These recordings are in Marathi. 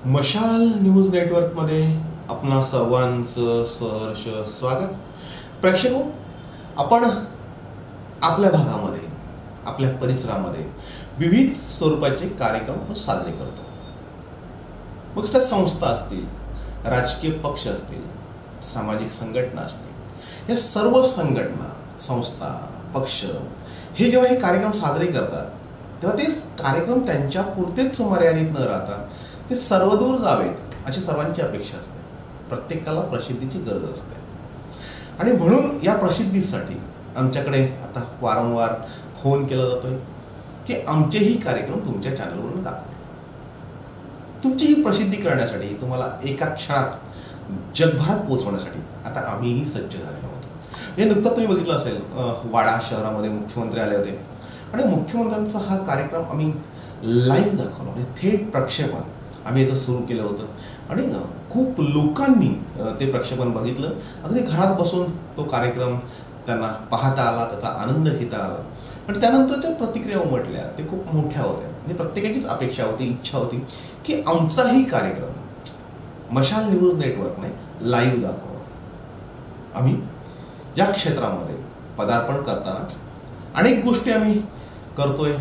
मशाल न्यूज नेटवर्कमध्ये आपणा सर्वांचं सहर्ष स्वागत. प्रेक्षक, आपण आपल्या भागामध्ये, आपल्या परिसरामध्ये विविध स्वरूपाचे कार्यक्रम साजरे करतो. मग त्या संस्था असतील, राजकीय पक्ष असतील, सामाजिक संघटना असतील, या सर्व संघटना, संस्था, पक्ष हे जेव्हा हे कार्यक्रम साजरे करतात तेव्हा ते कार्यक्रम त्यांच्या पुरतेच मर्यादित न राहता ते सर्वदूर जावेत अशी सर्वांची अपेक्षा असते. प्रत्येकाला प्रसिद्धीची गरज असते आणि म्हणून या प्रसिद्धीसाठी आमच्याकडे आता वारंवार फोन केला जातोय की आमचेही कार्यक्रम तुमच्या चॅनलवरून दाखवा. तुमची ही प्रसिद्धी करण्यासाठी, तुम्हाला एका क्षणात जगभरात पोहोचवण्यासाठी आता आम्हीही सज्ज झालेलो होतो. म्हणजे नुकताच तुम्ही बघितलं असेल, वाडा शहरामध्ये मुख्यमंत्री आले होते आणि मुख्यमंत्र्यांचा हा कार्यक्रम आम्ही लाईव्ह दाखवला. म्हणजे थेट प्रक्षेपण आम्ही याचं सुरू केलं होतं आणि खूप लोकांनी ते प्रक्षेपण बघितलं. अगदी घरात बसून तो कार्यक्रम त्यांना पाहता आला, त्याचा आनंद घेता आला. आणि त्यानंतरच्या प्रतिक्रिया उमटल्या ते खूप मोठ्या होत्या. म्हणजे प्रत्येकाचीच अपेक्षा होती, इच्छा होती की आमचाही कार्यक्रम मशाल न्यूज नेटवर्कने लाईव्ह दाखवावा. आम्ही या क्षेत्रामध्ये पदार्पण करतानाच अनेक गोष्टी आम्ही करतोय.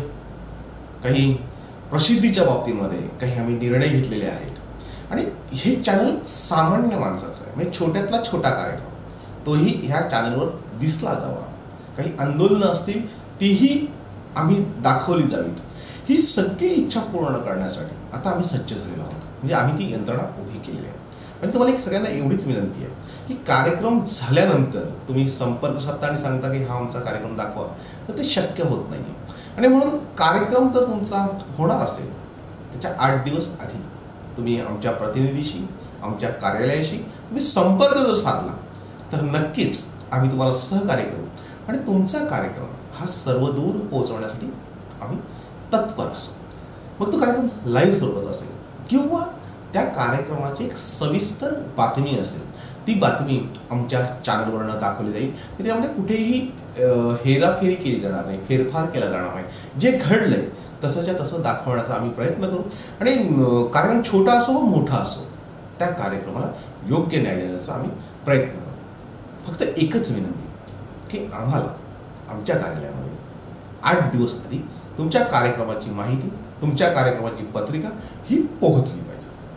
काही प्रसिद्धीच्या बाबतीमध्ये काही आम्ही निर्णय घेतलेले आहेत आणि हे चॅनल सामान्य माणसाचं आहे. म्हणजे छोट्यातला छोटा कार्यक्रम तोही ह्या चॅनलवर दिसला जावा. काही आंदोलनं असतील तीही आम्ही दाखवली जावीत, ही सगळी इच्छा पूर्ण करण्यासाठी आता आम्ही सज्ज झालेलो आहोत. म्हणजे आम्ही ती यंत्रणा उभी केली आहे. म्हणजे तुम्हाला एक सगळ्यांना एवढीच विनंती आहे की कार्यक्रम झाल्यानंतर तुम्ही संपर्क साधता आणि सांगता की हा आमचा कार्यक्रम दाखवा, तर ते शक्य होत नाही आहे. आणि म्हणून कार्यक्रम तर तुमचा होणार असेल त्याच्या 8 दिवस आधी तुम्ही आमच्या प्रतिनिधीशी, आमच्या कार्यालयाशी तुम्ही संपर्क जर साधला तर नक्कीच आम्ही तुम्हाला सहकार्य करू आणि तुमचा कार्यक्रम हा सर्वदूर पोहोचवण्यासाठी आम्ही तत्पर असू. मग तो कार्यक्रम लाईव्ह स्वरूपाचा असेल किंवा त्या कार्यक्रमाची एक सविस्तर बातमी असेल, ती बातमी आमच्या चॅनलवरनं दाखवली जाईल. त्यामध्ये कुठेही हेराफेरी केली जाणार नाही, फेरफार केला जाणार नाही. जे घडलं आहे तसंच्या तसं दाखवण्याचा आम्ही प्रयत्न करू आणि कार्यक्रम छोटा असो व मोठा असो त्या कार्यक्रमाला योग्य न्याय देण्याचा आम्ही प्रयत्न करू. फक्त एकच विनंती की आम्हाला आमच्या कार्यालयामध्ये 8 दिवस आधी तुमच्या कार्यक्रमाची माहिती, तुमच्या कार्यक्रमाची पत्रिका ही पोहोचली पाहिजे.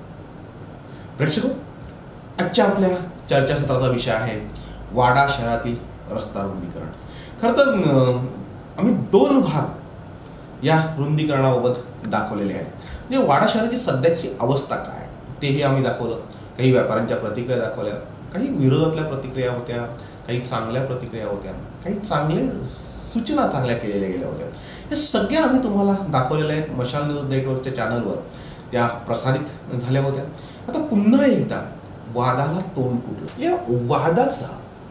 प्रेक्षक, आजच्या आपल्या चर्चासत्राचा विषय आहे वाडा शहरातील रस्ता रुंदीकरण. खरं तर आम्ही 2 भाग या रुंदीकरणाबाबत दाखवलेले आहेत. म्हणजे वाडा शहराची सध्याची अवस्था काय तेही आम्ही दाखवलं. काही व्यापाऱ्यांच्या प्रतिक्रिया दाखवल्या, काही विरोधातल्या प्रतिक्रिया होत्या, काही चांगल्या प्रतिक्रिया होत्या, काही सूचना चांगल्या केलेल्या गेल्या होत्या. हे सगळ्या आम्ही तुम्हाला दाखवलेल्या आहेत. मशाल न्यूज नेटवर्कच्या चॅनलवर त्या प्रसारित झाल्या होत्या. आता पुन्हा एकदा वादाला तोंड फुटलं. या वादाचा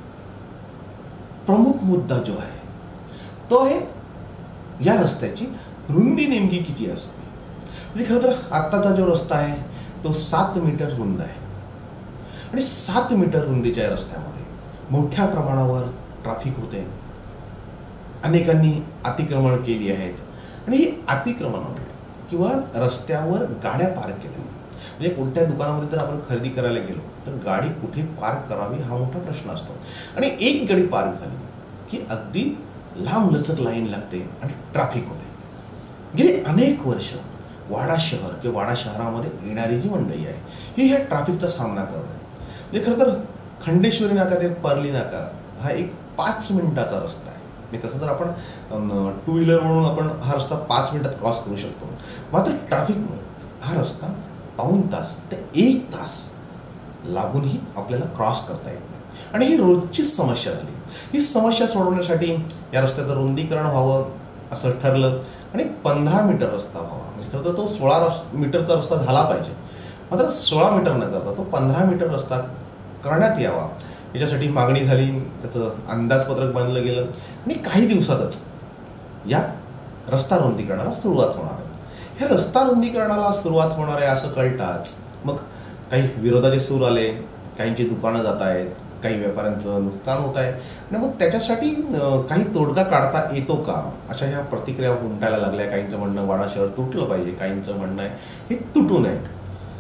प्रमुख मुद्दा जो आहे तो आहे या रस्त्याची रुंदी नेमकी किती असावी. म्हणजे खरं तर आत्ताचा जो रस्ता आहे तो 7 मीटर रुंद आहे आणि 7 मीटर रुंदीच्या रस्त्यामध्ये मोठ्या प्रमाणावर ट्रॅफिक होते. अनेकांनी अतिक्रमण केली आहेत आणि ही अतिक्रमणामुळे किंवा रस्त्यावर गाड्या पार्क केल्या, म्हणजे कोणत्या दुकानामध्ये जर आपण खरेदी करायला गेलो तर गाडी कुठे पार्क करावी हा मोठा प्रश्न असतो. आणि एक गाडी पार्क झाली की अगदी लांब लचक लाईन लागते आणि ट्रॅफिक होते. गेली अनेक वर्ष वाडा शहर किंवा वाडा शहरामध्ये येणारी जी मंडळी आहे ही ह्या ट्रॅफिकचा सामना करत आहे. म्हणजे खरं तर खंडेश्वरी नाका ते पर्ली नाका हा एक 5 मिनिटाचा रस्ता आहे. म्हणजे तसं तर आपण 2 व्हीलर म्हणून आपण हा रस्ता 5 मिनिटात क्रॉस करू शकतो. मात्र ट्रॅफिकमुळे हा रस्ता पाऊण तास ते 1 तास लागूनही आपल्याला क्रॉस करता येत नाही आणि ही रोजचीच समस्या झाली. ही समस्या सोडवण्यासाठी या रस्त्याचं रुंदीकरण व्हावं असं ठरलं आणि 15 मीटर रस्ता व्हावा. म्हणजे खरं तर तो 16 मीटरचा रस्ता झाला पाहिजे, मात्र 16 मीटर न करता तो 15 मीटर रस्ता करण्यात यावा याच्यासाठी मागणी झाली. त्याचं अंदाजपत्रक बनलं गेलं आणि काही दिवसातच या रस्ता रुंदीकरणाला सुरुवात होणार आहे. हे रस्ता रुंदीकरणाला सुरुवात होणार आहे असं कळताच मग काही विरोधाचे सूर आले. काहींची दुकानं जात आहेत, काही व्यापाऱ्यांचं नुकसान होत आहे आणि मग त्याच्यासाठी काही तोडगा काढता येतो का अशा ह्या प्रतिक्रिया उमटायला लागल्या. काहींचं म्हणणं वाडा शहर तुटलं पाहिजे, काहींचं म्हणणं आहे हे तुटू नयेत.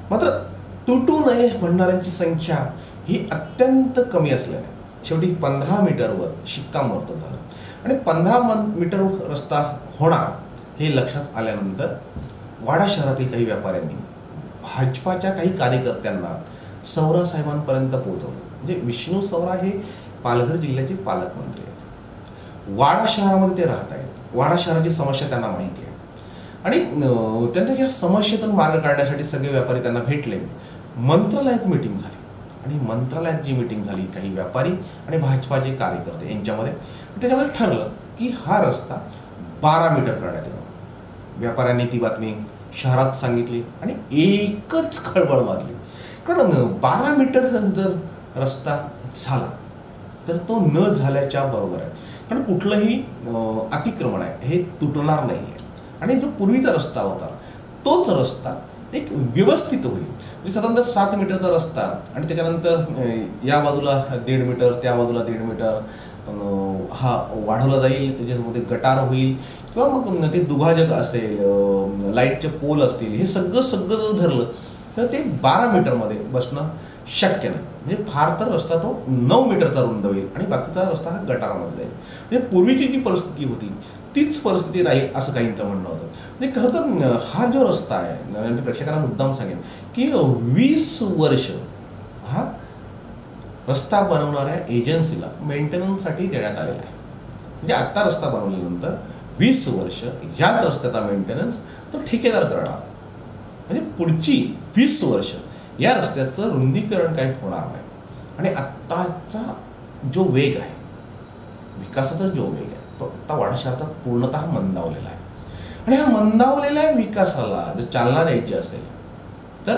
मात्र तुटू नये म्हणणाऱ्यांची संख्या ही अत्यंत कमी असल्याने शेवटी 15 मीटरवर शिक्कामोर्तब झालं आणि 15 मीटर रस्ता होणार हे लक्षात आल्यानंतर वाडा शहरातील काही व्यापाऱ्यांनी भाजपाच्या काही कार्यकर्त्यांना सवरा साहेबांपर्यंत पोहोचवलं. म्हणजे विष्णू सवरा हे पालघर जिल्ह्याचे पालकमंत्री आहेत. वाडा शहरामध्ये ते राहत आहेत. वाडा शहराची समस्या त्यांना माहिती आहे आणि त्यांना या समस्येतून मार्ग काढण्यासाठी सगळे व्यापारी त्यांना भेटले. मंत्रालयात मीटिंग झाली आणि मंत्रालयात जी मीटिंग झाली काही व्यापारी आणि भाजपाचे कार्यकर्ते यांच्यामध्ये, त्याच्यामध्ये ठरलं की हा रस्ता 12 मीटर करण्यात यावा. व्यापाऱ्यांनी ती बातमी शहरात सांगितली आणि एकच खळबळ माजली. कारण 12 मीटर जर रस्ता झाला तर तो न झाल्याच्या बरोबर आहे. कारण कुठलंही अतिक्रमण आहे हे तुटणार नाही आहे आणि जो पूर्वीचा रस्ता होता तोच रस्ता एक व्यवस्थित होईल. म्हणजे साधारणतः 7 मीटरचा रस्ता आणि त्याच्यानंतर या बाजूला 1.5 मीटर, त्या बाजूला 1.5 मीटर हा वाढवला जाईल. त्याच्यामध्ये गटार होईल किंवा मग ते दुभाजक असेल, लाईटचे पोल असतील, हे सगळं जर धरलं तर ते 12 मीटरमध्ये बसणं शक्य नाही. म्हणजे फार तर रस्ता तो 9 मीटरचा रुंद होईल आणि बाकीचा रस्ता हा गटारामध्ये जाईल. म्हणजे पूर्वीची जी परिस्थिती होती तीच परिस्थिती राहील असं काहींचं म्हणणं होतं. म्हणजे खरं तर हा जो रस्ता आहे, म्हणजे प्रेक्षकांना मुद्दाम सांगेन की 20 वर्ष हा रस्ता बनवणाऱ्या एजन्सीला मेंटेनन्ससाठी देण्यात आलेला आहे. म्हणजे आत्ता रस्ता बनवल्यानंतर 20 वर्ष याच रस्त्याचा मेंटेनन्स तो ठेकेदार करणार. म्हणजे पुढची 20 वर्ष या रस्त्याचं रुंदीकरण काही होणार नाही. आणि आत्ताचा जो वेग आहे, विकासाचा जो वेग आहे, तो आत्ता वाडा शहराचा पूर्णतः मंदावलेला आहे. आणि ह्या मंदावलेल्या विकासाला जर चालना द्यायची असेल तर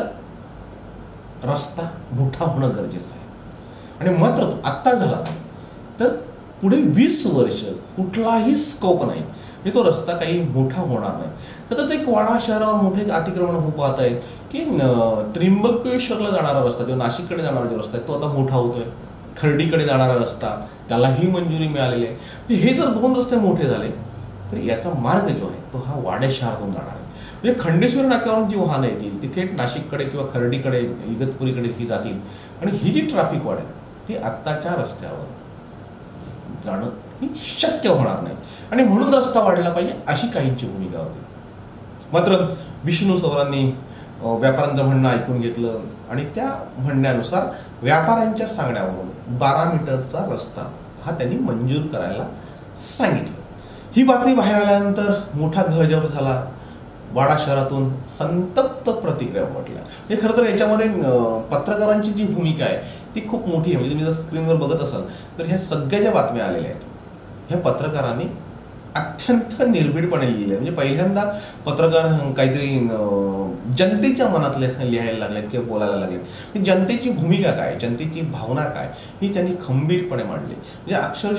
रस्ता मोठा होणं गरजेचं आहे. आणि मात्र तो आत्ता झाला नाही तर पुढे 20 वर्ष कुठलाही स्कोप नाही, म्हणजे तो रस्ता काही मोठा होणार नाही. तर एक वाडा शहरावर मोठे अतिक्रमण होऊ पाहत आहे की त्र्यंबकेश्वरला जाणारा रस्ता, जो नाशिककडे जाणारा जो रस्ता आहे तो आता मोठा होतोय. खर्डीकडे जाणारा रस्ता त्यालाही मंजुरी मिळालेली आहे. हे जर 2 रस्ते मोठे झाले तर याचा मार्ग जो आहे तो हा वाडा शहरातून जाणार आहे. म्हणजे खंडेश्वरी नाक्यावरून जी वाहनं येतील ती थेट नाशिककडे किंवा खर्डीकडे, इगतपुरीकडे ही जातील आणि ही जी ट्रॅफिक वाढेल ती आत्ताच्या रस्त्यावर जाणं ही शक्य होणार नाही. आणि म्हणून रस्ता वाढला पाहिजे अशी काहींची भूमिका होती. मात्र विष्णू सवरांनी व्यापाऱ्यांचं म्हणणं ऐकून घेतलं आणि त्या म्हणण्यानुसार व्यापाऱ्यांच्या सांगण्यावरून 12 मीटरचा रस्ता हा त्यांनी मंजूर करायला सांगितलं. ही बातमी बाहेर आल्यानंतर मोठा गजब झाला. वाडा शहरातून संतप्त प्रतिक्रिया उमटल्या. म्हणजे खरं तर याच्यामध्ये पत्रकारांची जी भूमिका आहे ती खूप मोठी आहे. म्हणजे तुम्ही जर स्क्रीनवर बघत असाल तर ह्या सगळ्या ज्या बातम्या आलेल्या आहेत ह्या पत्रकारांनी अत्यंत निर्भीडपणे लिहिले. म्हणजे पहिल्यांदा पत्रकार काहीतरी जनतेच्या मनातले लिहायला लागलेत किंवा बोलायला लागलेत. जनतेची भूमिका काय, जनतेची भावना काय ही त्यांनी खंबीरपणे मांडली. म्हणजे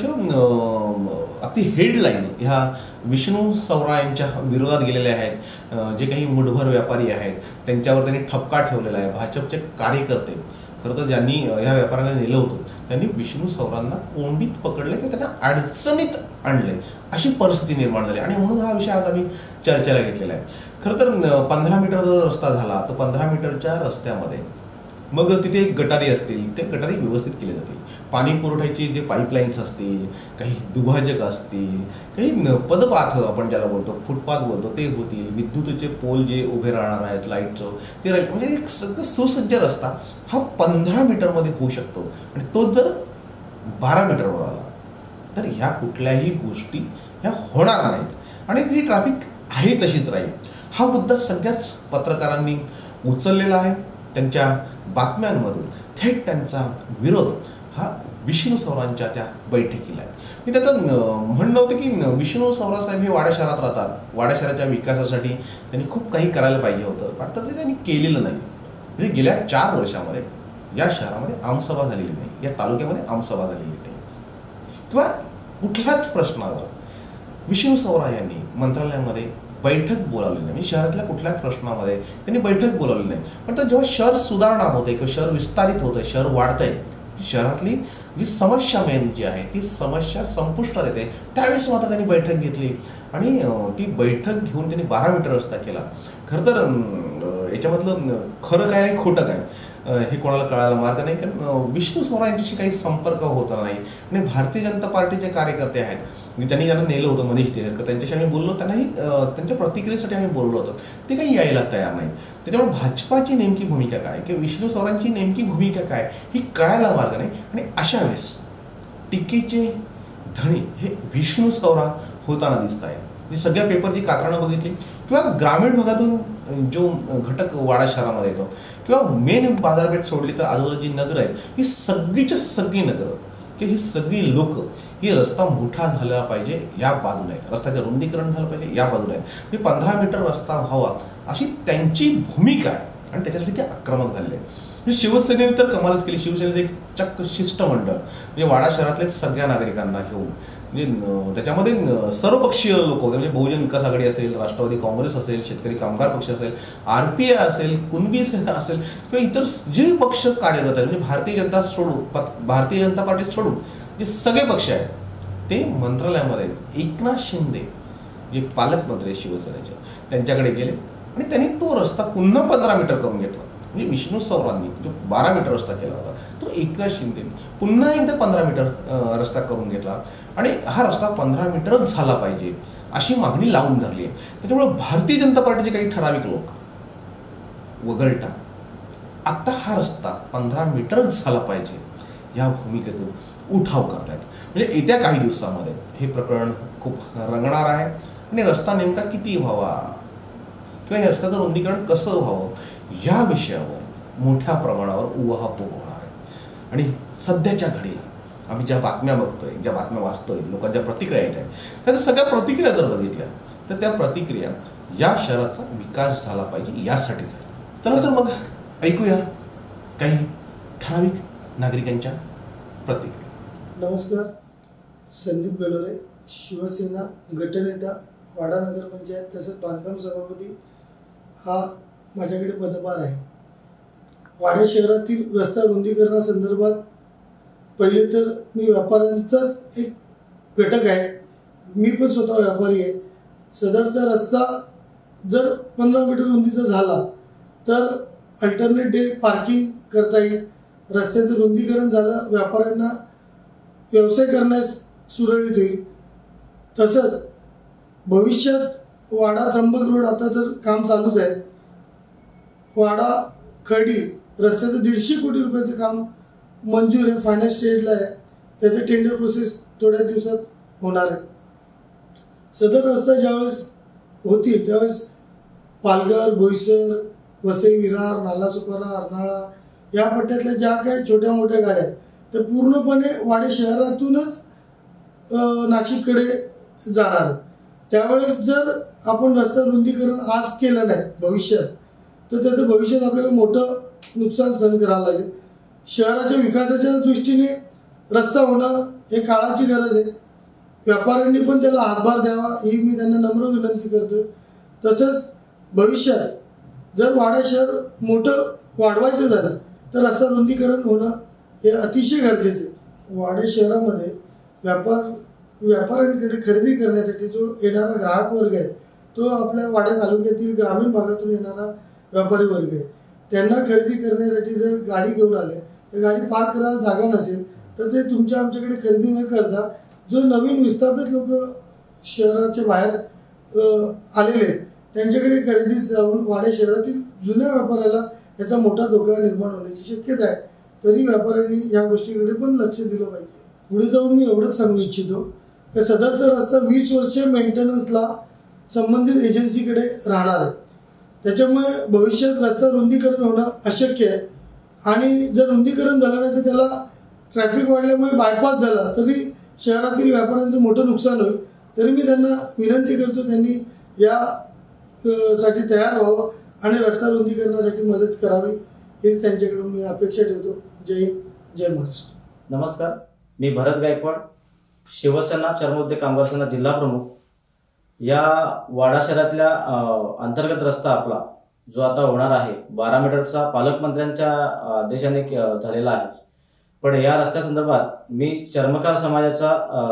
अक्षरशः अगदी हेडलाईन ह्या विष्णू सवरा यांच्या विरोधात गेलेल्या आहेत. जे काही मुठभर व्यापारी आहेत त्यांच्यावर त्यांनी ठपका ठेवलेला आहे. भाजपचे कार्यकर्ते, खरं तर ज्यांनी ह्या व्यापाऱ्यांना नेलं होतं त्यांनी विष्णू सवरांना कोंडीत पकडले किंवा त्यांना अडचणीत आणले अशी परिस्थिती निर्माण झाली. आणि म्हणून हा विषय आज आम्ही चर्चेला घेतलेला आहे. खरं तर 15 मीटर जो रस्ता झाला तो 15 मीटरच्या रस्त्यामध्ये मग तिथे गटारी असतील, ते गटारी व्यवस्थित केले जातील. पाणी पुरवठ्याचे जे पाईपलाईन्स असतील, काही दुभाजक असतील, काही पदपाथ आपण ज्याला बोलतो, फुटपाथ बोलतो ते होतील. विद्युतीचे पोल जे उभे राहणार आहेत लाईटचं ते राहील. म्हणजे एक सगळं सुसज्ज रस्ता हा 15 मीटरमध्ये होऊ शकतो. आणि तो जर 12 मीटरवर आला तर ह्या कुठल्याही गोष्टी ह्या होणार नाहीत आणि ही ट्रॅफिक आहे तशीच राहील. हा मुद्दा सगळ्याच पत्रकारांनी उचललेला आहे. त्यांच्या बातम्यांमधून थेट त्यांचा विरोध हा विष्णू सवरांच्या त्या बैठकीला आहे. मी त्याचं म्हणणं होतं की विष्णू सवरा साहेब हे वाडा शहरात राहतात. वाडा शहराच्या विकासासाठी त्यांनी खूप काही करायला पाहिजे होतं, पण ते त्यांनी केलेलं नाही. म्हणजे गेल्या 4 वर्षामध्ये या शहरामध्ये आमसभा झालेली नाही, या तालुक्यामध्ये आमसभा झालेली नाही किंवा कुठल्याच प्रश्नावर विष्णू सवरा यांनी मंत्रालयामध्ये बैठक बोलावली नाही. म्हणजे शहरातल्या कुठल्याच प्रश्नामध्ये त्यांनी बैठक बोलावली नाही. पण तर जेव्हा शहर सुधारणा होते किंवा शहर विस्तारित होतं, शहर वाढतंय, शहरातली जी समस्या मेन जी आहे ती समस्या संपुष्टात येते, त्यावेळेस मात्र त्यांनी बैठक घेतली आणि ती बैठक घेऊन त्यांनी 12 मीटर रस्ता केला. खरं तर याच्यामधलं खरं काय आणि खोटं काय हे कोणाला कळायला मार्ग नाही, कारण विष्णू सवरा यांच्याशी काही संपर्क होता नाही. आणि भारतीय जनता पार्टीचे कार्यकर्ते आहेत, त्यांनी ज्यांना नेलं होतं मनीष देहरकर, त्यांच्याशी आम्ही बोललो, त्यांनाही त्यांच्या प्रतिक्रियेसाठी आम्ही बोललो होतो, ते काही यायला तयार नाही. त्याच्यामुळे भाजपाची नेमकी भूमिका काय किंवा विष्णू सवरांची नेमकी भूमिका काय ही कळायला मार्ग नाही. आणि अशा वेळेस टीकेचे धणी हे विष्णू सवरा होताना दिसत आहेत. म्हणजे सगळ्या पेपरची कात्रणं बघितली किंवा ग्रामीण भागातून जो घटक वाडा शहरामध्ये येतो किंवा मेन बाजारपेठ सोडली तर आजूबाजूची नगरं आहेत, ही सगळीच्या सगळी नगरं की ही सगळी लोक ही रस्ता मोठा झाला पाहिजे या बाजूला आहेत, रस्त्याचं रुंदीकरण झालं पाहिजे या बाजूला आहेत, म्हणजे 15 मीटर रस्ता व्हावा अशी त्यांची भूमिका आहे. आणि त्याच्यासाठी ते आक्रमक झालेले आहेत. म्हणजे शिवसेनेने तर कमालच केली. शिवसेनेचं एक चक्क शिष्टमंडळ म्हणजे वाडा शहरातल्या सगळ्या नागरिकांना घेऊन, म्हणजे त्याच्यामध्ये सर्वपक्षीय लोक होते, म्हणजे बहुजन विकास आघाडी असेल, राष्ट्रवादी काँग्रेस असेल, शेतकरी कामगार पक्ष असेल, RPI असेल, कुणबी सेना असेल किंवा इतर जे पक्ष कार्यरत आहेत, म्हणजे भारतीय जनता पार्टी सोडून जे सगळे पक्ष आहेत ते मंत्रालयामध्ये आहेत. एकनाथ शिंदे जे पालकमंत्री आहेत शिवसेनेचे, त्यांच्याकडे गेले आणि त्यांनी तो रस्ता पुन्हा 15 मीटर करून घेतला. म्हणजे विष्णू सवरांनी जो 12 मीटर रस्ता केला होता तो एकनाथ शिंदेनी पुन्हा एकदा 15 मीटर रस्ता करून घेतला. आणि हा रस्ता 15 मीटरच झाला पाहिजे अशी मागणी लावून धरली आहे. त्याच्यामुळे भारतीय जनता पार्टीचे काही ठराविक लोक वगळता आत्ता हा रस्ता 15 मीटरच झाला पाहिजे या भूमिकेतून उठाव करतायत. म्हणजे येत्या काही दिवसामध्ये हे प्रकरण खूप रंगणार आहे. आणि रस्ता नेमका किती व्हावा किंवा या रस्त्याचं रुंदीकरण कसं व्हावं या विषयावर मोठ्या प्रमाणावर उहापोह होणार आहे. आणि सध्याच्या घडीला आम्ही ज्या बातम्या बघतोय, ज्या बातम्या वाचतोय, लोकांच्या प्रतिक्रिया येत आहेत, त्या सगळ्या प्रतिक्रिया जर बघितल्या तर त्या प्रतिक्रिया या शहराचा विकास झाला पाहिजे यासाठीच आहे. चला तर मग ऐकूया काही ठराविक नागरिकांच्या प्रतिक्रिया. नमस्कार, संदीप गलोरे, शिवसेना गटनेता, वाडा नगरपंचायत तसंच बांधकाम सभापती हा माझ्याकडे पदभार आहे. वाडा शहरातील रस्ता रुंदीकरणासंदर्भात पहिले तर मी व्यापाऱ्यांचाच एक घटक आहे. मी पण स्वतः व्यापारी आहे. सदरचा रस्ता जर 15 मीटर रुंदीचा झाला तर अल्टरनेट डे पार्किंग करता येईल. रस्त्याचं रुंदीकरण झालं, व्यापाऱ्यांना व्यवसाय करण्यास सुरळीत होईल. तसंच भविष्यात वाडा त्र्यंबक रोड आता तर काम चालूच आहे. वाडा खर्डी रस्त्याचं 150 कोटी रुपयाचं काम मंजूर आहे, फायनल स्टेजला आहे. त्याचं टेंडर प्रोसेस थोड्या दिवसात होणार आहे. सदर रस्ता ज्यावेळेस होतील त्यावेळेस पालघर, बोईसर, वसई, विरार, नालासोपारा, अर्नाळा या पट्ट्यातल्या ज्या काही छोट्या मोठ्या गाड्या आहेत त्या पूर्णपणे वाडा शहरातूनच नाशिककडे जाणार आहेत. त्यावेळेस जर आपण रस्ता रुंदीकरण आज केलं नाही भविष्यात तर त्याचं भविष्यात आपल्याला मोठं नुकसान सहन करावं लागेल. शहराच्या विकासाच्या दृष्टीने रस्ता होणं हे काळाची गरज आहे. व्यापाऱ्यांनी पण त्याला हातभार द्यावा ही मी त्यांना नम्र विनंती करतोय. तसंच भविष्यात जर वाडा शहर मोठं वाढवायचं झालं तर रस्ता रुंदीकरण होणं हे अतिशय गरजेचं आहे. वाडा शहरामध्ये व्यापाऱ्यांकडे खरेदी करण्यासाठी जो येणारा ग्राहक वर्ग आहे तो आपल्या वाडा तालुक्यातील ग्रामीण भागातून येणारा व्यापारी वर्ग आहे. त्यांना खरेदी करण्यासाठी जर गाडी घेऊन आले तर गाडी पार्क करायला जागा नसेल तर ते आमच्याकडे खरेदी न करता जो नवीन विस्थापित लोक शहराच्या बाहेर आलेले आहेत त्यांच्याकडे खरेदी जाऊन वाडा शहरातील जुन्या व्यापाऱ्याला याचा मोठा धोका निर्माण होण्याची शक्यता आहे. तरी व्यापाऱ्यांनी या गोष्टीकडे पण लक्ष दिलं पाहिजे. पुढे जाऊन मी एवढंच सांगू इच्छितो की सदरचा रस्ता 20 वर्ष मेंटेनन्सला संबंधित एजन्सीकडे राहणार आहे. त्याच्यामुळे भविष्यात रस्ता रुंदीकरण होणं अशक्य आहे. आणि जर रुंदीकरण झालं नाही तर त्याला ट्रॅफिक वाढल्यामुळे बायपास झाला तरी शहरातील व्यापाऱ्यांचं मोठं नुकसान होईल. तरी मी त्यांना विनंती करतो त्यांनी या साठी तयार व्हावं आणि रस्ता रुंदीकरणासाठी मदत करावी हेच त्यांच्याकडून मी अपेक्षा ठेवतो. जय हिंद, जय महाराष्ट्र. नमस्कार, मी भरत गायकवाड, शिवसेना चर्मोद्योग कामगार सेना जिल्हा प्रमुख. या वाडा शहरातल्या अंतर्गत रस्ता आपला जो आता होणार आहे 12 मीटरचा पालकमंत्र्यांच्या आदेशाने झालेला आहे. पण या रस्त्यासंदर्भात मी चर्मकार समाजाचा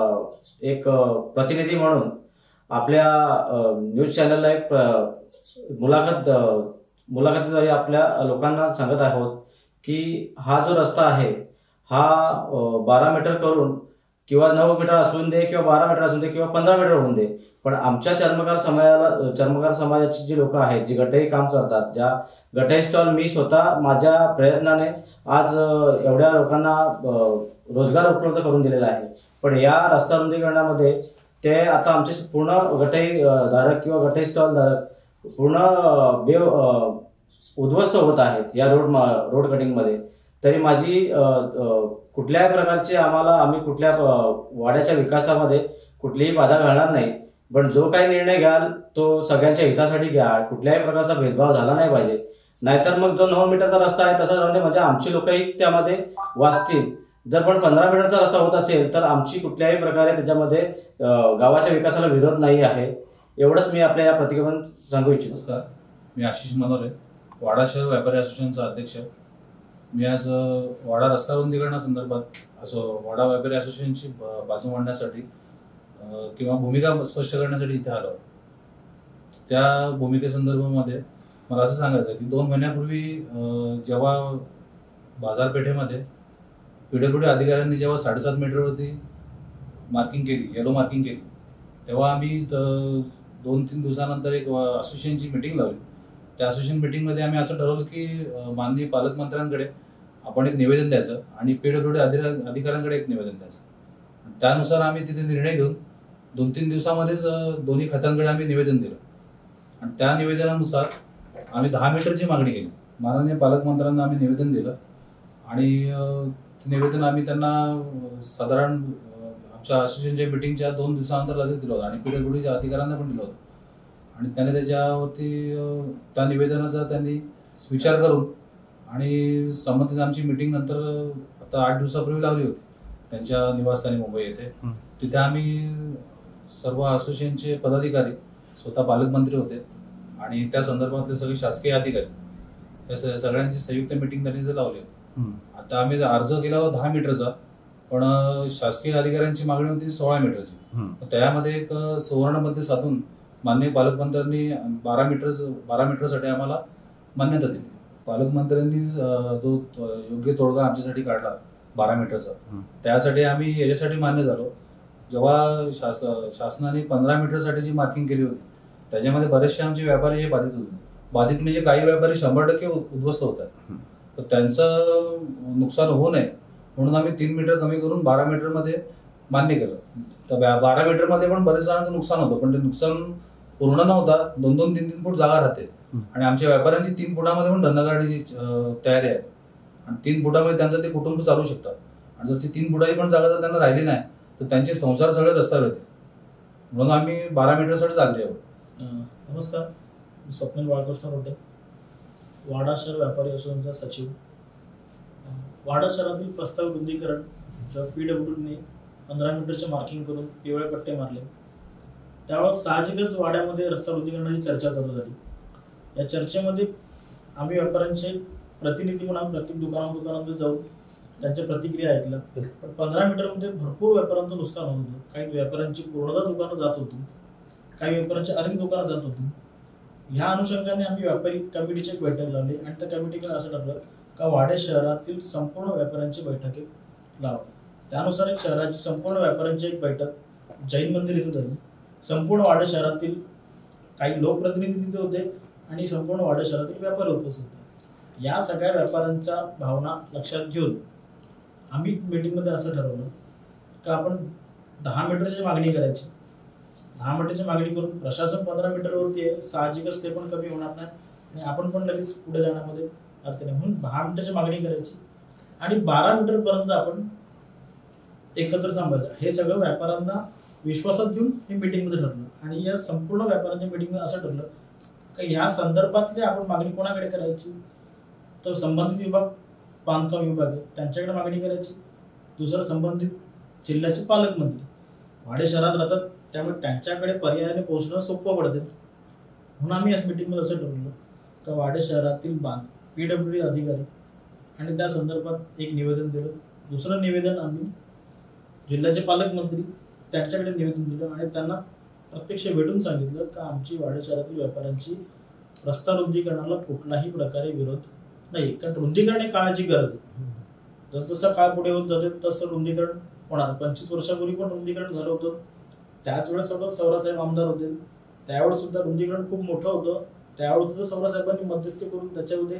एक प्रतिनिधी म्हणून आपल्या न्यूज चॅनलला एक मुलाखत मुलाखतीद्वारे आपल्या लोकांना सांगत आहोत की हा जो रस्ता आहे हा 12 मीटर करून किंवा 9 मीटर असून दे किंवा 12 मीटर असून दे किंवा 15 मीटर होऊन दे, पण आमच्या चर्मकार समाजाची जी लोक आहेत, जी गटई काम करतात, ज्या गटई स्टॉल मी स्वतः माझ्या प्रयत्नाने आज एवढ्या लोकांना रोजगार उपलब्ध करून दिलेला आहे. पण या रस्ता रुंदीकरणामध्ये ते आता आमचे पूर्ण गटई धारक किंवा गटई स्टॉल धारक पूर्ण उद्ध्वस्त होत आहेत या रोड कटिंगमध्ये. तरी माझी कुठल्याही प्रकारचे आम्ही कुठल्या वाड्याच्या विकासामध्ये कुठलीही बाधा घालणार नाही. पण जो काही निर्णय घ्याल तो सगळ्यांच्या हितासाठी घ्या. कुठल्याही प्रकारचा भेदभाव झाला नाही पाहिजे. नाहीतर मग जो 9 मीटरचा रस्ता आहे तसाच राहून दे, म्हणजे आमची लोकही त्यामध्ये वाचतील. जर पण 15 मीटरचा रस्ता होत असेल तर आमची कुठल्याही प्रकारे त्याच्यामध्ये गावाच्या विकासाला विरोध नाही आहे. एवढंच मी आपल्या या प्रतिक्रियेतून सांगू इच्छितो. नमस्कार, मी आशिष मनोरे, वाडा शहर व्यापारी असोसिएशनचा अध्यक्ष. मी आज वाडा रस्ता रुंदीकरणासंदर्भात असं वाडा व्यापारी असोसिएशनची बाजू मांडण्यासाठी किंवा भूमिका स्पष्ट करण्यासाठी इथे आलो. त्या भूमिकेसंदर्भामध्ये मला असं सांगायचं की 2 महिन्यापूर्वी जेव्हा बाजारपेठेमध्ये PWD अधिकाऱ्यांनी जेव्हा 7.5 मीटरवरती मार्किंग केली, येलो मार्किंग केली, तेव्हा आम्ही 2-3 दिवसानंतर एक असोसिएशनची मीटिंग लावली. त्या असोसिएशन मीटिंगमध्ये आम्ही असं ठरवलं की माननीय पालकमंत्र्यांकडे आपण एक निवेदन द्यायचं आणि PWD अधिकाऱ्यांकडे एक निवेदन द्यायचं. त्यानुसार आम्ही तिथे निर्णय घेऊन 2-3 दिवसामध्येच दोन्ही खात्यांकडे आम्ही निवेदन दिलं. आणि त्या निवेदनानुसार आम्ही 10 मीटरची मागणी केली. माननीय पालकमंत्र्यांना आम्ही निवेदन दिलं आणि निवेदन आम्ही त्यांना साधारण आमच्या असोसिएशनच्या मीटिंगच्या 2 दिवसानंतर लगेच दिलं होतं आणि PWDच्या अधिकाऱ्यांना पण दिलं होतं. आणि त्याने त्याच्यावरती त्या निवेदनाचा त्यांनी विचार करून आणि संबंधित आमची मीटिंग नंतर आता 8 दिवसापूर्वी लावली होती त्यांच्या निवासस्थानी मुंबई येथे. तिथे आम्ही सर्व असोसिएशनचे पदाधिकारी, स्वतः पालकमंत्री होते आणि त्या संदर्भातले सगळे शासकीय अधिकारी, या सगळ्यांची संयुक्त मीटिंग त्यांनी इथे लावली होती. आता आम्ही अर्ज केला होता 10 मीटरचा, पण शासकीय अधिकाऱ्यांची मागणी होती 16 मीटरची. त्यामध्ये एक सुवर्णमध्य साधून माननीय पालकमंत्र्यांनी 12 मीटरसाठी आम्हाला मान्यता दिली. पालकमंत्र्यांनी जो योग्य तोडगा आमच्यासाठी काढला 12 मीटरचा, त्यासाठी आम्ही याच्यासाठी मान्य झालो. जेव्हा शासनाने 15 मीटरसाठी जी मार्किंग केली होती त्याच्यामध्ये बरेचसे आमचे व्यापारी हे बाधित होते. बाधित म्हणजे काही व्यापारी 100% उद्ध्वस्त होतात. तर त्यांचं नुकसान होऊ नये म्हणून आम्ही 3 मीटर कमी करून 12 मीटरमध्ये मान्य केलं. तर 12 मीटरमध्ये पण बरेच जणांचं नुकसान होतं, पण ते नुकसान पूर्ण नव्हता. 2-2, 3-3 फूट जागा राहते आणि आमच्या व्यापाऱ्यांची 3 फुटामध्ये पण धंदा करण्याची तयारी आहे आणि 3 फुटामध्ये त्यांचं ते कुटुंब चालू शकतात. आणि जर ती 3 फुटाची पण जागा जर त्यांना राहिली नाही तर त्यांचे संसार सगळे रस्त्यावर येते. म्हणून आम्ही 12 मीटरसाठी आग्रही आहोत. नमस्कार, मी स्वप्नील बाळकृष्ण रोटे, वाडा शहर व्यापारी असोसिएशनचा सचिव. वाडा शहरातील प्रस्तावित रुंदीकरण जेव्हा PWDने 15 मीटरचे मार्किंग करून पिवळे पट्टे मारले, त्यावेळेस साहजिकच वाड्यामध्ये रस्ता रुंदीकरणाची चर्चा चालू झाली. या चर्चेमध्ये आम्ही व्यापाऱ्यांचे प्रतिनिधी म्हणून प्रत्येक दुकानामध्ये जाऊन त्यांच्या प्रतिक्रिया ऐकल्या. पण 15 मीटरमध्ये भरपूर व्यापाऱ्यांचं नुकसान होत होतं. काही व्यापाऱ्यांची पूर्णतः दुकानं जात होती, काही व्यापाऱ्यांची अर्धी दुकानं जात होती. ह्या अनुषंगाने आम्ही व्यापारी कमिटीची एक बैठक लावली आणि त्या कमिटीकडे असं ठरलं का वाडे शहरातील संपूर्ण व्यापाऱ्यांची बैठक लावा. त्यानुसार एक शहराची संपूर्ण व्यापाऱ्यांची एक बैठक जैन मंदिर इथे झाली. संपूर्ण वाडे शहरातील काही लोकप्रतिनिधी तिथे होते आणि संपूर्ण वाडे शहरातील व्यापारी उपस्थित होते. या सगळ्या व्यापाऱ्यांच्या भावना लक्षात घेऊन आम्ही मीटिंगमध्ये असं ठरवलं का आपण 10 मीटरची मागणी करायची. 10 मीटरची मागणी करून प्रशासन 15 मीटरवरती आहे, साहजिकच ते पण कमी होणार नाही आणि आपण पण लगेच पुढे जाण्यामध्ये अर्थ नाही. म्हणून 10 मीटरची मागणी करायची आणि 12 मीटरपर्यंत आपण एकत्र थांबायचं. हे सगळं व्यापाऱ्यांना विश्वासात घेऊन हे मीटिंगमध्ये ठरलं आणि या संपूर्ण व्यापाऱ्यांच्या मीटिंगमध्ये असं ठरलं की ह्या संदर्भातली आपण मागणी कोणाकडे करायची, तर संबंधित विभाग बांधकाम विभाग आहे त्यांच्याकडे मागणी करायची. दुसरं संबंधित जिल्ह्याचे पालकमंत्री वाडे शहरात राहतात, त्यामुळे त्यांच्याकडे पर्यायाने पोहोचणं सोपं पडते. म्हणून आम्ही या मीटिंगमध्ये असं ठरवलं का वाडे शहरातील PWD अधिकारी आणि त्या संदर्भात एक निवेदन दिलं. दुसरं निवेदन आम्ही जिल्ह्याचे पालकमंत्री त्यांच्याकडे निवेदन दिलं आणि त्यांना प्रत्यक्ष भेटून सांगितलं का आमची वाडे शहरातील व्यापाऱ्यांची रस्ता रुंदीकरणाला कुठलाही प्रकारे विरोध नाही, कारण रुंदीकरण ही काळाची गरज आहे. जसजसा काळ पुढे होत जाते तसं रुंदीकरण होणार. 25 वर्षापूर्वी पण रुंदीकरण झालं होतं, त्याच वेळेस सौरासाहेब आमदार होते, त्यावेळेस सुद्धा रुंदीकरण खूप मोठं होतं. त्यावेळेस सुद्धा सौरासाहेबांनी मध्यस्थी करून त्याच्यामध्ये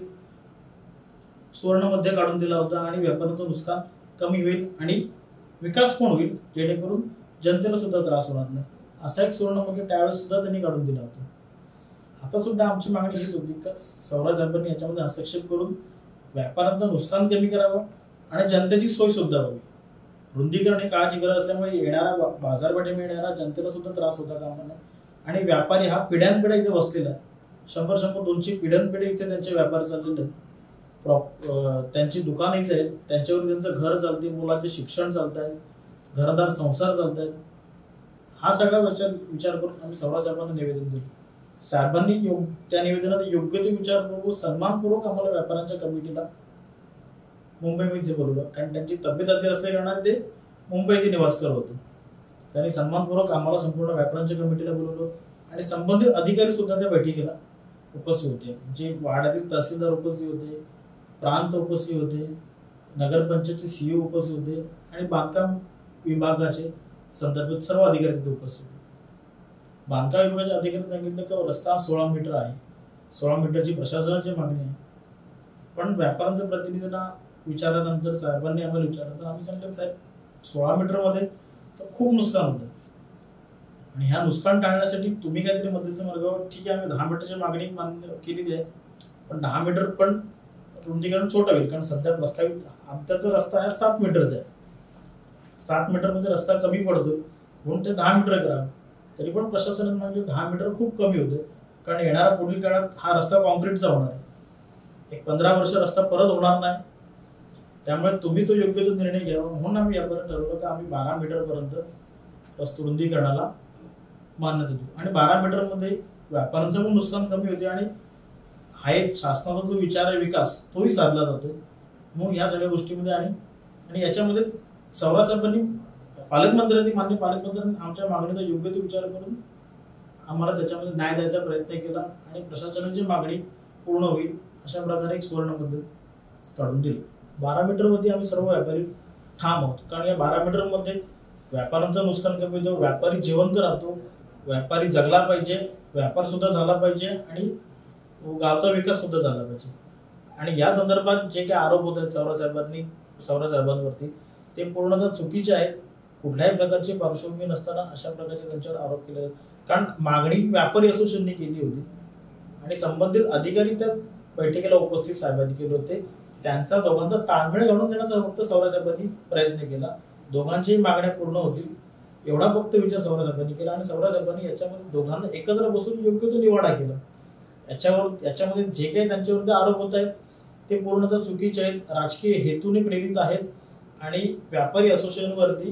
सुवर्णमध्ये काढून दिला होता आणि व्यापाराचं नुकसान कमी होईल आणि विकास पण होईल, जेणेकरून जनतेला सुद्धा त्रास होणार नाही, असा एक सुवर्णमध्ये त्यावेळेस सुद्धा त्यांनी काढून दिला होता. आता सुद्धा आमची मागणी हीच होती का सौरासाहेबांनी याच्यामध्ये हस्तक्षेप करून व्यापाराचं नुकसान कमी करावं आणि जनतेची सोय सुद्धा व्हावी. रुंदीकरण ही काळाची गरज असल्यामुळे येणारा बाजारपेठेमध्ये येणारा जनतेला सुद्धा त्रास होता कामा नये. आणि व्यापारी हा पिढ्यानपिढ्या इथे बसलेला आहे, 100-200 पिढ्यानपिढ्या इथे त्यांचे व्यापार चाललेले आहेत, त्यांची दुकान इथे आहेत, त्यांच्यावर त्यांचं घर चालते, मुलांचे शिक्षण चालत आहेत, घरदार संसार चालत आहेत. हा सगळा विचार करून आम्ही सौरासाहेबांना निवेदन दिलं. साहेबांनी त्या निवेदनाचा योग्य ते विचारपूर्वक सन्मानपूर्वक आम्हाला व्यापाऱ्यांच्या कमिटीला मुंबईमध्ये बोलवलं, कारण त्यांची तब्येत अति असल्या कारणाने ते मुंबईत निवास करत होते. त्यांनी सन्मानपूर्वक आम्हाला संपूर्ण व्यापाऱ्यांच्या कमिटीला बोलवलं आणि संबंधित अधिकारी सुद्धा त्या बैठकीला उपस्थित होते. जे वाड्यातील तहसीलदार उपस्थित होते, प्रांत उपस्थित होते, नगरपंचायतचे CEO उपस्थित होते आणि बांधकाम विभागाचे संदर्भित सर्व अधिकारी तिथे उपस्थित होते. बांधकाम विभागाच्या अधिकाऱ्यांनी सांगितलं की रस्ता 16 मीटर आहे, 16 मीटरची प्रशासनाची मागणी आहे. पण व्यापाऱ्यांच्या प्रतिनिधींना विचारल्यानंतर साहेबांनी आम्हाला विचारलं तर आम्ही सांगितलं साहेब 16 मीटरमध्ये तर खूप नुकसान होतं आणि ह्या नुकसान टाळण्यासाठी तुम्ही काहीतरी मध्यस्थ मार्गावर ठीक आहे, आम्ही 10 मीटरची मागणी मान्य केलेली आहे, पण 10 मीटर पण रुंदीकरण छोटं होईल, कारण सध्या प्रस्तावित आमच्याचा रस्ता आहे 7 मीटरचा आहे. 7 मीटरमध्ये रस्ता कमी पडतोय म्हणून ते 10 मीटर करावं. तरी पण प्रशासनाने म्हणजे 10 मीटर खूप कमी होते, कारण येणारा पुढील काळात हा रस्ता कॉन्क्रीटचा होणार आहे, एक 15 वर्ष रस्ता परत होणार नाही. त्यामुळे तुम्ही तो योग्य तो निर्णय घ्यावा. म्हणून आम्ही यापर्यंत ठरवलं की आम्ही 12 मीटरपर्यंत रस्ता रुंदीकरणाला मान्यता देऊ आणि 12 मीटरमध्ये व्यापाऱ्यांचं पण नुकसान कमी होते आणि हा एक शासनाचा जो विचार आहे विकास तोही साधला जातोय. मग या सगळ्या गोष्टीमध्ये आणि याच्यामध्ये सौरासाहेबांनी माननीय पालकमंत्र्यांनी आमच्या मागणीचा योग्य तो विचार करून आम्हाला त्याच्यामध्ये न्याय द्यायचा प्रयत्न केला आणि प्रशासनाची मागणी पूर्ण होईल अशा प्रकारे एक सुवर्णमध्ये काढून दिली. 12 मीटरमध्ये आम्ही सर्व व्यापारी ठाम आहोत, कारण या 12 मीटरमध्ये व्यापाऱ्यांचं नुकसान कमी होतं, व्यापारी जिवंत राहतो, व्यापारी जगला पाहिजे, व्यापार सुद्धा झाला पाहिजे आणि गावचा विकास सुद्धा झाला पाहिजे. आणि या संदर्भात जे काही आरोप होत आहेत सौरासाहेबांवरती ते पूर्णतः चुकीचे आहेत. कुठल्याही प्रकारची पार्श्वभूमी नसताना अशा प्रकारचे त्यांच्यावर आरोप केले आहेत, कारण मागणी व्यापारी असोसिएशनने केली होती आणि संबंधित अधिकारी त्या बैठकीला उपस्थित साहेबांनी केले होते. त्यांचा दोघांचा ताळमेळ घालून देण्याचा फक्त सौरासाहेबांनी प्रयत्न केला. दोघांच्याही मागण्या पूर्ण होतील एवढा फक्त विचार सौरासाहेबांनी केला आणि सौरासाहेबांनी याच्यामध्ये दोघांना एकत्र बसून योग्य तो निवाडा केला. याच्यामध्ये जे काही त्यांच्यावरती आरोप होत आहेत ते पूर्णतः चुकीचे आहेत, राजकीय हेतूने प्रेरित आहेत आणि व्यापारी असोसिएशनवरती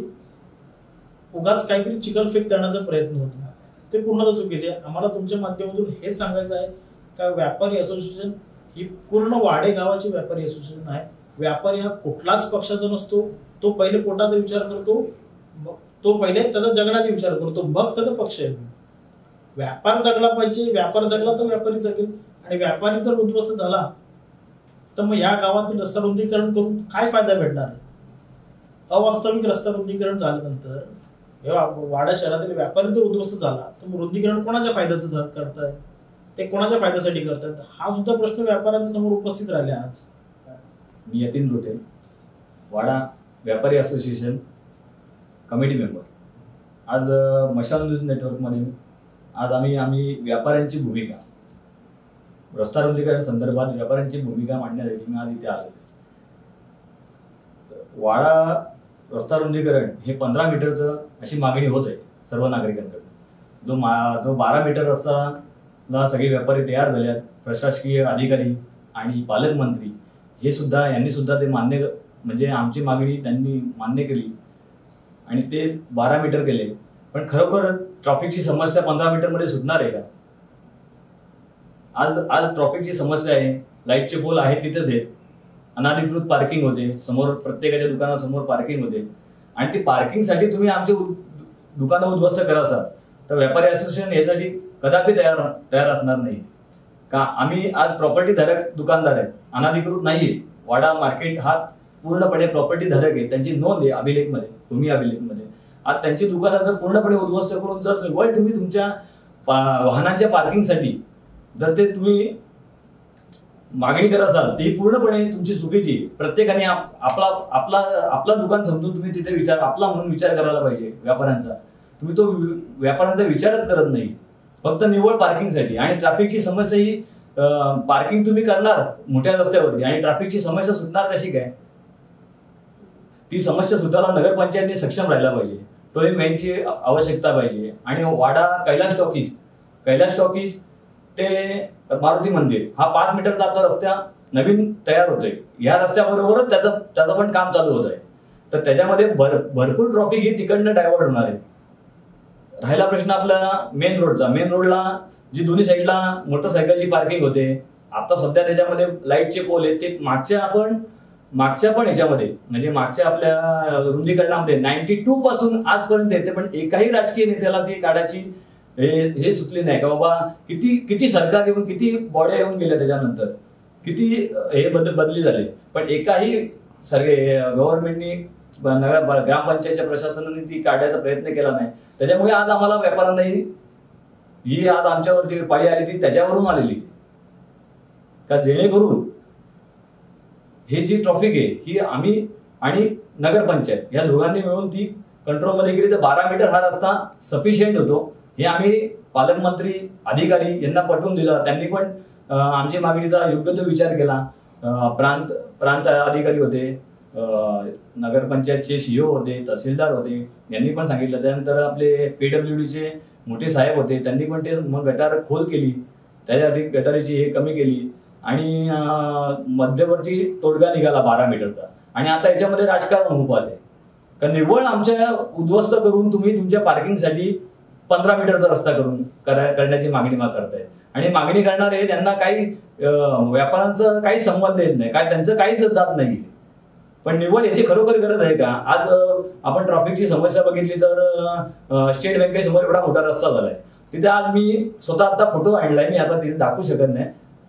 उगाच काहीतरी चिखलफेक करण्याचा प्रयत्न होतो, ते पूर्णतः चुकीचे आहे. आम्हाला तुमच्या माध्यमातून हेच सांगायचं आहे का व्यापारी असोसिएशन ही पूर्ण वाडे गावाची व्यापारी असोसिएशन आहे. व्यापारी हा कुठलाच पक्षाचा नसतो, तो पहिले पोटाचा विचार करतो, तो पहिले त्याचा जगण्याचा विचार करतो, मग त्याचा पक्ष येतो. व्यापार जगला पाहिजे, व्यापार जगला तर व्यापारी जगेल आणि व्यापारी जर उद्ध्वस्त झाला तर मग या गावातील रस्ता रुंदीकरण करून काय फायदा भेटणार आहे. अवास्तविक रस्ता रुंदीकरण झाल्यानंतर वाडा शहरातील व्यापाऱ्यांचा उद्ध्वस्त झाला तर मग रुंदीकरण कोणाच्या फायद्याचं करताय, ते कोणाच्या फायद्यासाठी करतात, हा सुद्धा प्रश्न व्यापाऱ्यांच्या समोर उपस्थित राहिला. आज मी यतीन रोटे, वाडा व्यापारी असोसिएशन कमिटी मेंबर. आज मशाल न्यूज नेटवर्कमध्ये आज आम्ही व्यापाऱ्यांची भूमिका, रस्ता रुंदीकरण संदर्भात व्यापाऱ्यांची भूमिका मांडण्यासाठी मी आज इथे आलो. वाडा रस्ता रुंदीकरण हे 15 मीटरचं अशी मागणी होत आहे सर्व नागरिकांकडून. जो 12 मीटर रस्ताला सगळे व्यापारी तयार झाले आहेत, प्रशासकीय अधिकारी आणि पालकमंत्री यांनी सुद्धा ते मान्य, म्हणजे आमची मागणी त्यांनी मान्य केली आणि ते 12 मीटर केले. पण खरोखर ट्रॉफिकची समस्या 15 मीटरमध्ये सुटणार आहे का? आज ट्रॉफिकची समस्या आहे, लाईटचे पोल आहेत तिथेच आहेत, अनाधिकृत पार्किंग होते, समोर प्रत्येकाच्या दुकानासमोर पार्किंग होते आणि ती पार्किंगसाठी तुम्ही आमचे दुकानं उद्ध्वस्त कराल तर व्यापारी असोसिएशन यासाठी कदापि तयार असणार नाही. का आम्ही आज प्रॉपर्टी धारक दुकानदार आहेत, अनधिकृत नाहीये. वाडा मार्केट हा पूर्णपणे प्रॉपर्टी धारक आहे, त्यांची नोंद आहे अभिलेखमध्ये, भूमी अभिलेखमध्ये. आज त्यांची दुकानं जर पूर्णपणे उद्ध्वस्त करून जर तुम्ही तुमच्या वाहनांच्या पार्किंगसाठी जर ते तुम्ही मागणी करत असाल, ती पूर्णपणे तुमची चुकीची. प्रत्येकाने आपला दुकान समजून तुम्ही तिथे आपला म्हणून विचार करायला पाहिजे व्यापाऱ्यांचा. तुम्ही तो व्यापाऱ्यांचा विचारच करत नाही, फक्त निव्वळ पार्किंगसाठी. आणि ट्रॅफिकची समस्या ही पार्किंग तुम्ही करणार मोठ्या रस्त्यावरती आणि ट्रॅफिकची समस्या सुटणार कशी काय? ती समस्या सुटायला नगरपंचायतने सक्षम राहायला पाहिजे, टोईंग व्हॅनची आवश्यकता पाहिजे. आणि वाडा कैलास टॉकीज ते मारुती मंदिर हा 5 मीटरचा आता रस्ता नवीन तयार होतोय. या रस्त्याबरोबरच त्याचं पण काम चालू होत आहे. तर त्याच्यामध्ये भरपूर ट्रॉफिक ही तिकडनं डायव्हर्ट होणार आहे. राहिला प्रश्न आपला मेन रोडला जी दोन्ही साईडला मोटरसायकलची पार्किंग होते, आता सध्या त्याच्यामध्ये लाईटचे पोल आहेत. ते मागच्या पण ह्याच्यामध्ये म्हणजे मागच्या आपल्या रुंदीकरणामध्ये 92 पासून आजपर्यंत येते, पण एकाही राजकीय नेत्याला ती काढायची हे सुचले नाही का बाबा. किती सरकार येऊन, किती बॉड्या येऊन गेल्या, त्याच्यानंतर किती हे बदली झाले, पण एकाही गव्हर्नमेंटनी ग्रामपंचायतच्या प्रशासनाने ती काढण्याचा प्रयत्न केला नाही. त्याच्यामुळे आज आम्हाला व्यापाऱ्यांना ही आज आमच्यावरती पाळी आली, ती त्याच्यावरून आलेली का जेणेकरून ही जी ट्रॉफिक आहे ही आम्ही आणि नगरपंचायत या दोघांनी मिळून ती कंट्रोलमध्ये गेली तर 12 मीटर हा रस्ता सफिशियंट होतो. हे आम्ही पालकमंत्री अधिकारी यांना पटवून दिलं. त्यांनी पण आमची मागणीचा योग्य तो विचार केला. प्रांत अधिकारी होते, नगरपंचायतचे सीओ होते, तहसीलदार होते, यांनी पण सांगितलं. त्यानंतर आपले PWDचे मोठे साहेब होते, त्यांनी पण ते मग गटार खोल केली, त्याच्यासाठी गटारीची हे कमी केली आणि मध्यवर्ती तोडगा निघाला 12 मीटरचा. आणि आता याच्यामध्ये राजकारण होऊ पाहते का निव्वळ आमच्या उद्ध्वस्त करून तुम्ही तुमच्या पार्किंगसाठी 15 मीटरचा रस्ता करण्याची मागणी करताय. आणि मागणी करणारे त्यांना काही व्यापाऱ्यांचा काही संबंध येत नाही, काय त्यांचं काहीच जात नाही. पण निव्वळ याची खरोखर गरज आहे का? आज आपण ट्रॅफिकची समस्या बघितली तर स्टेट बँकेसमोर एवढा मोठा रस्ता झालाय, तिथे आज मी स्वतः आता फोटो आणलाय, मी आता तिथे दाखवू शकत नाही.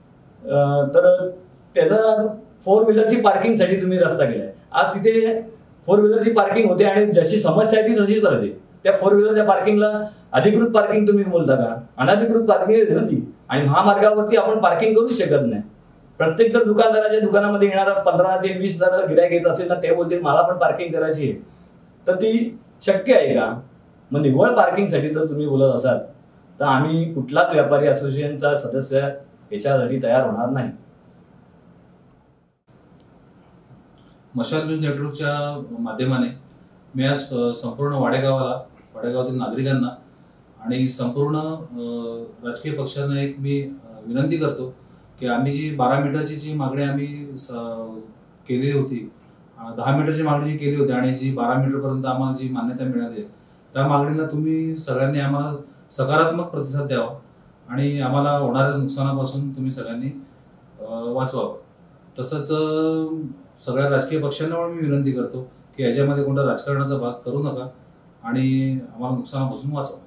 तर त्याचा 4 व्हीलरची पार्किंगसाठी तुम्ही रस्ता केलाय. आज तिथे 4 व्हीलरची पार्किंग होते आणि जशी समस्या आहे ती तशीच राहते. त्या 4 व्हीलरच्या पार्किंगला अधिकृत पार्किंग तुम्ही बोलता का? अनधिकृत पार्किंग आहे ना ती. आणि महामार्गावरती आपण पार्किंग करूच शकत नाही. प्रत्येक जर दुकानदाराच्या दुकानामध्ये येणारा 15 ते 20 जर गिरायक येत असेल ना, ते बोलतील मला पण पार्किंग करायची आहे, तर ती शक्य आहे का? मग निव्वळ पार्किंगसाठी जर तुम्ही बोलत असाल तर आम्ही कुठलाच व्यापारी असोसिएशनचा सदस्य याच्यासाठी तयार होणार नाही. मशाल न्यूज नेटवर्कच्या माध्यमाने मी आज संपूर्ण वाडेगावातील नागरिकांना आणि संपूर्ण राजकीय पक्षांना एक मी विनंती करतो की आम्ही जी 12 मीटरची जी मागणी आम्ही केलेली होती, 10 मीटरची मागणी जी केली होती आणि जी 12 मीटरपर्यंत आम्हाला जी मान्यता मिळाली आहे, त्या मागणीला तुम्ही सगळ्यांनी आम्हाला सकारात्मक प्रतिसाद द्यावा आणि आम्हाला होणाऱ्या नुकसानापासून तुम्ही सगळ्यांनी वाचवावं. तसंच सगळ्या राजकीय पक्षांना पण मी विनंती करतो की याच्यामध्ये कोणत्या राजकारणाचा भाग करू नका आणि आम्हाला नुकसानापासून वाचवा.